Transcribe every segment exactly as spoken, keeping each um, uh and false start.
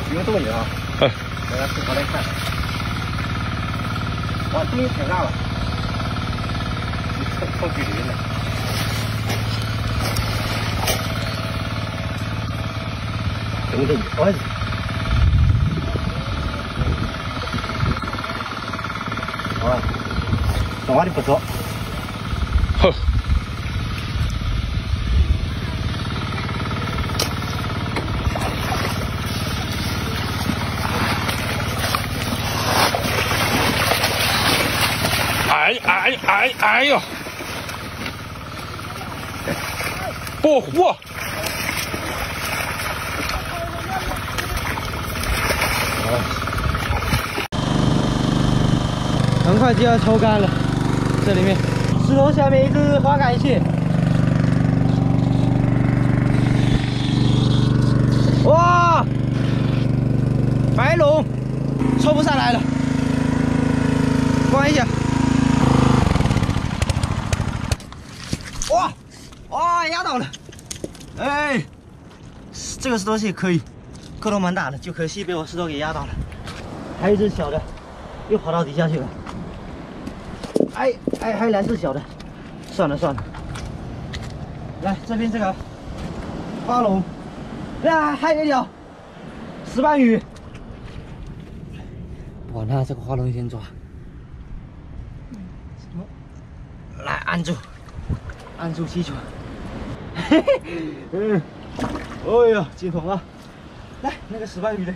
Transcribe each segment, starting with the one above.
有动静啊！大家回头来看。哇，东西太大了，超超距离了。等着你儿子。好，走完就不走。 哼。 哎哎哎哎呦！不嚯！ 很快就要抽干了，这里面石头下面一只花杆蟹，哇，白龙抽不上来了，关一下。 哇，哇，压到了！哎，这个石头蟹可以，个头蛮大的，就可惜被我石头给压到了。还有一只小的，又跑到底下去了。哎哎，还有两只小的，算了算了。来这边这个花龙，啊，还有一条石斑鱼。我拿这个花龙先抓。来按住。 按住气球，嘿嘿，嗯，哎呀，金桶啊！来，那个石斑鱼嘞？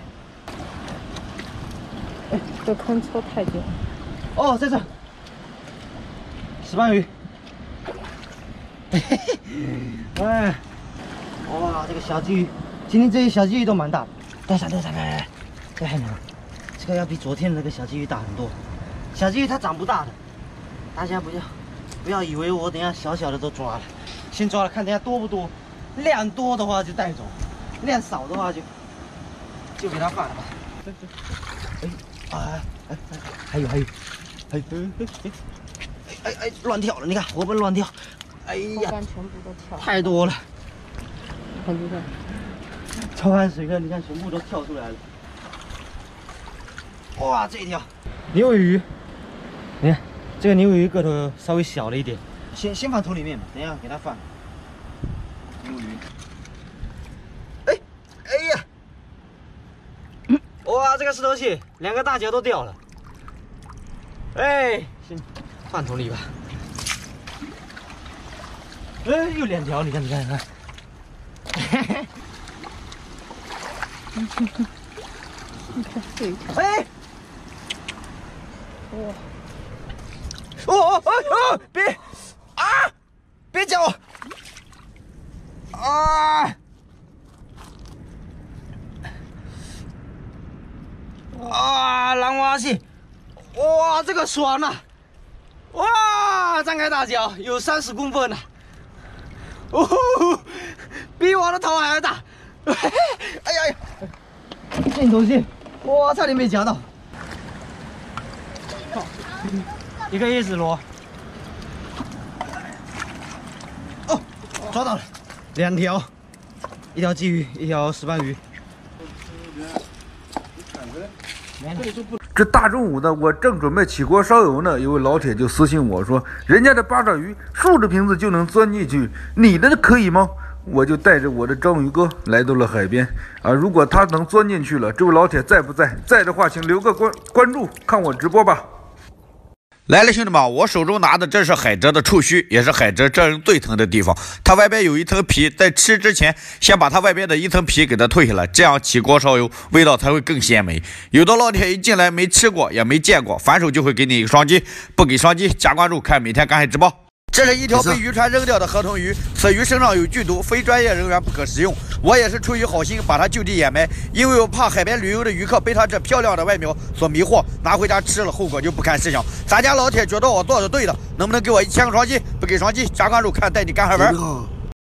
哎，这坑抽太久了。 哦，在这。石斑鱼。嘿嘿，哎，哇，这个小鲫鱼，今天这些小鲫鱼都蛮大的。带上，带上，来来来，这还能，这个要比昨天那个小鲫鱼大很多。小鲫鱼它长不大的，大家不要。 不要以为我等下小小的都抓了，先抓了看等下多不多，量多的话就带走，量少的话就就给它放了吧。这这，哎哎哎哎，还有还有，还有哎哎哎乱跳了，你看活蹦乱跳，哎呀， 全部都跳， 太多了， 很厉害。 抽完水坑，你看全部都跳出来了。哇，这一条牛尾鱼，你看。 这个牛尾鱼个头稍微小了一点，先先放桶里面吧，等一下给它放。牛尾鱼，哎哎呀，哇，这个石头蟹两个大脚都掉了，哎，先放桶里吧。哎，有两条，你看你看你看， 你看这一条， 哎，哇。 哦哦哦哦！别啊！别叫我！啊！啊！蓝蛙蟹，哇，这个爽啊！哇，张开大脚，有三十公分了，哦，比我的头还要大！哎呀呀！镜头蟹，哇，差点没夹到。一个叶子螺，哦，抓到了，两条，一条鲫鱼，一条石斑鱼。 这大中午的，我正准备起锅烧油呢，有位老铁就私信我说，人家的八爪鱼竖着瓶子就能钻进去，你的可以吗？我就带着我的章鱼哥来到了海边啊，如果他能钻进去了，这位老铁在不在？在的话，请留个关关注，看我直播吧。 来了，兄弟们，我手中拿的这是海蜇的触须，也是海蜇这人最疼的地方。它外边有一层皮，在吃之前先把它外边的一层皮给它退下来，这样起锅烧油味道才会更鲜美。有的老铁一进来没吃过也没见过，反手就会给你一个双击，不给双击加关注看每天赶海直播。这是一条被渔船扔掉的河豚鱼，此鱼身上有剧毒，非专业人员不可食用。我也是出于好心把它就地掩埋，因为我怕海边旅游的渔客被它这漂亮的外表所迷惑，拿回家吃了后果就不堪设想。咱家老铁觉得我做的对的，能不能给我一千个双击？不给双击加关注看带你赶海玩。